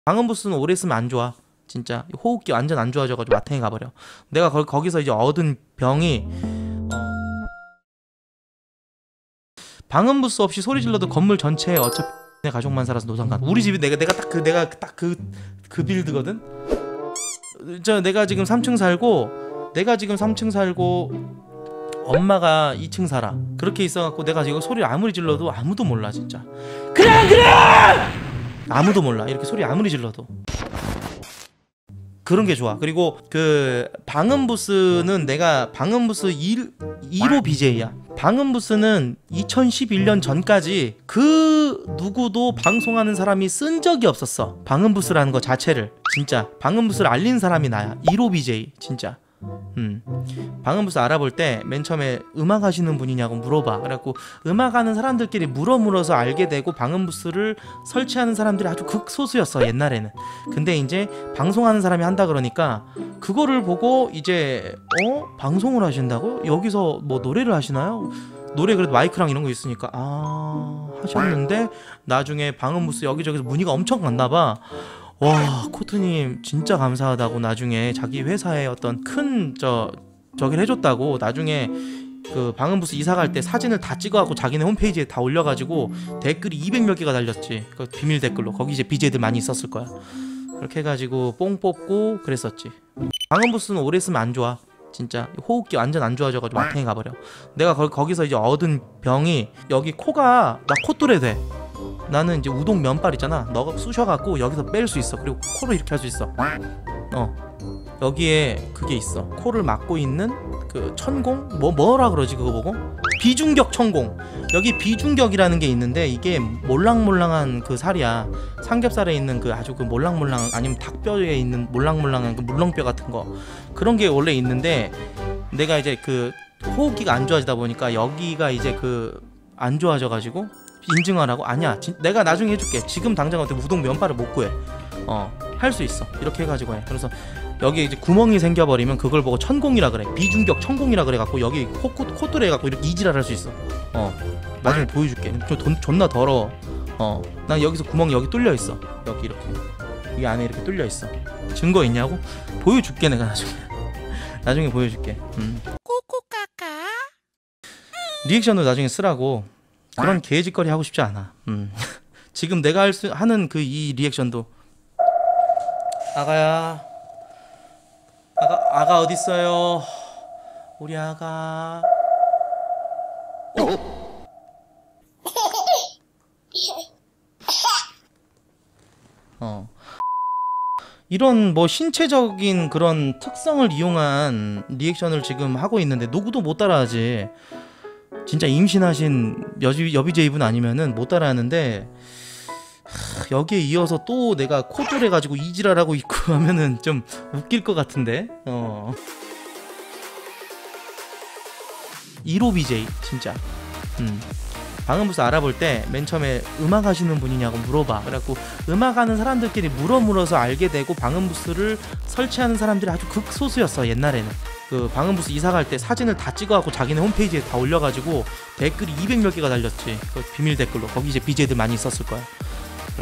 방음부스는 오래 쓰면 안 좋아. 진짜 호흡기 완전 안 좋아져가지고 마탱이 가버려. 내가 거기서 이제 얻은 병이 방음부스 없이 소리 질러도 건물 전체에 어차피 내 가족만 살아서 노상관. 우리 집이 내가 딱 그 빌드거든. 내가 지금 3층 살고 엄마가 2층 살아. 그렇게 있어갖고 내가 지금 소리를 아무리 질러도 아무도 몰라. 진짜 그래 아무도 몰라. 이렇게 소리 아무리 질러도. 그런 게 좋아. 그리고 그 방음부스는 내가 방음부스 1호 BJ야. 방음부스는 2011년 전까지 그 누구도 방송하는 사람이 쓴 적이 없었어. 방음부스라는 거 자체를. 진짜 방음부스를 알린 사람이 나야. 1호 BJ 진짜. 방음부스 알아볼 때 맨 처음에 음악 하시는 분이냐고 물어봐. 그래갖고 음악 하는 사람들끼리 물어서 알게 되고 방음부스를 설치하는 사람들이 아주 극소수였어 옛날에는. 근데 이제 방송하는 사람이 한다 그러니까 그거를 보고 이제 방송을 하신다고? 여기서 뭐 노래를 하시나요? 노래 그래도 마이크랑 이런 거 있으니까 하셨는데 나중에 방음부스 여기저기서 문의가 엄청 갔나봐. 와, 코트님 진짜 감사하다고 나중에 자기 회사에 어떤 큰 저기를 해줬다고 나중에 그 방음부스 이사 갈 때 사진을 다 찍어갖고 자기네 홈페이지에 다 올려가지고 댓글이 200몇 개가 달렸지. 그 비밀 댓글로. 거기 이제 BJ들 많이 있었을 거야. 그렇게 해가지고 뽕 뽑고 그랬었지. 방음부스는 오래 쓰면 안 좋아. 진짜 호흡기 완전 안 좋아져가지고 마탱이 가버려. 내가 거기서 이제 얻은 병이 여기 코가 나 콧뚜레 돼. 나는 이제 우동 면발 있잖아. 너가 쑤셔갖고 여기서 뺄 수 있어. 그리고 코를 이렇게 할 수 있어. 여기에 그게 있어. 코를 막고 있는 그 천공? 뭐라 그러지 그거 보고? 비중격 천공. 여기 비중격이라는 게 있는데 이게 몰랑몰랑한 그 살이야. 삼겹살에 있는 그 아주 그 몰랑몰랑한, 아니면 닭뼈에 있는 몰랑몰랑한 그 물렁뼈 같은 거, 그런 게 원래 있는데 내가 이제 그 호흡기가 안 좋아지다 보니까 여기가 이제 그 안 좋아져가지고 인증하라고? 아니야. 내가 나중에 해줄게. 지금 당장 어때 우동 면발을 못 구해. 할 수 있어. 이렇게 해가지고 해. 그래서 여기 이제 구멍이 생겨버리면 그걸 보고 천공이라 그래. 비중격 천공이라 그래갖고 여기 콧뚜레 해갖고 이렇게 이지랄 할 수 있어. 나중에 보여줄게. 존나 더러워. 난 여기서 구멍이 여기 뚫려 있어. 여기 이렇게. 이 안에 이렇게 뚫려 있어. 증거 있냐고? 보여줄게 내가 나중에. 나중에 보여줄게. 꼬꼬까까. 리액션도 나중에 쓰라고. 그런 개짓거리 하고 싶지 않아. 지금 내가 하는 그 이 리액션도 아가야, 아가 어딨어요? 우리 아가. 이런 뭐 신체적인 그런 특성을 이용한 리액션을 지금 하고 있는데 누구도 못 따라하지. 진짜 임신하신 여비제이분 아니면은 못 따라하는데, 여기에 이어서 또 내가 코돌 해가지고 이지랄하고 있고 하면은 좀 웃길 것 같은데. 1호 BJ 진짜. 방음부스 알아볼 때 맨 처음에 음악 하시는 분이냐고 물어봐. 그래갖고 음악 하는 사람들끼리 물어서 알게 되고 방음부스를 설치하는 사람들이 아주 극소수였어 옛날에는. 그 방음부스 이사 갈 때 사진을 다 찍어갖고 자기네 홈페이지에 다 올려가지고 댓글이 200몇 개가 달렸지. 그 비밀 댓글로. 거기 이제 BJ들 많이 있었을 거야.